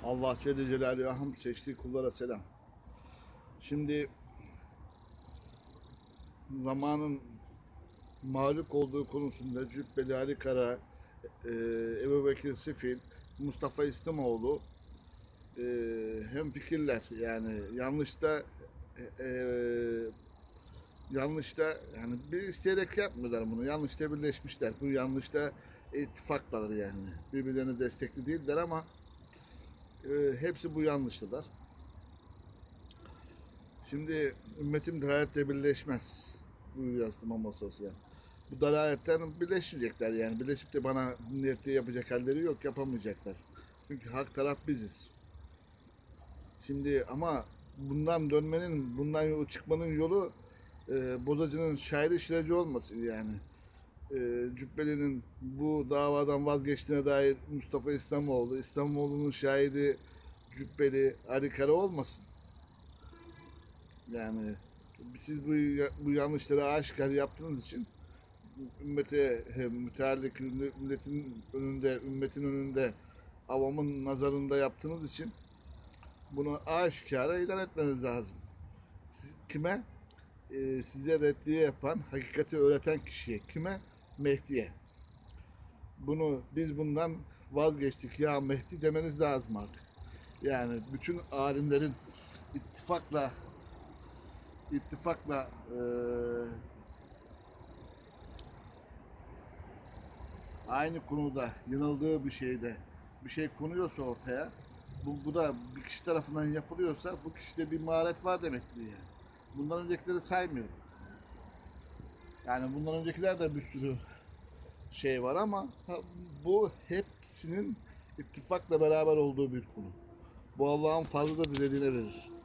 Allah Celle Celaluhu'ya hamd, seçtiği kullara selam. Şimdi zamanın mağlup olduğu konusunda Cübbeli Ali Kara, Ebubekir Sifil, Mustafa İslamoğlu hemfikirler. Yani yanlışta yani bir isteyerek yapmıyorlar bunu. Yanlışta birleşmişler. Bu yanlışta ittifaklar yani. Birbirlerine destekli değiller ama hepsi bu yanlıştılar. Şimdi ümmetim dalaletle birleşmez. Buyuruyor Aslıma masası yani. Bu dalaletten birleşecekler yani. Birleşip de bana niyette yapacak halleri yok, yapamayacaklar. Çünkü hak taraf biziz. Şimdi ama bundan yolu çıkmanın yolu bozacının şahidi şiracı olmasın yani. Cübbeli'nin bu davadan vazgeçtiğine dair Mustafa İslamoğlu'nun şahidi Cübbeli Ali Kara olmasın. Yani siz bu yanlışları aşikar yaptığınız için ümmete müteallik ümmetin önünde avamın nazarında yaptığınız için bunu aşikara ilan etmeniz lazım. Kime? Size reddiye yapan, hakikati öğreten kişiye. Kime? Mehdi'ye. Biz bundan vazgeçtik ya Mehdi demeniz lazım artık. Yani bütün alimlerin ittifakla aynı konuda yanıldığı bir şey konuyorsa ortaya, bu da bir kişi tarafından yapılıyorsa bu kişide bir maharet var demektir yani. Bundan öncekileri saymıyorum. Yani bundan öncekiler de bir sürü şey var ama bu hepsinin ittifakla beraber olduğu bir konu. Bu Allah'ın fazla da dilediğine verir.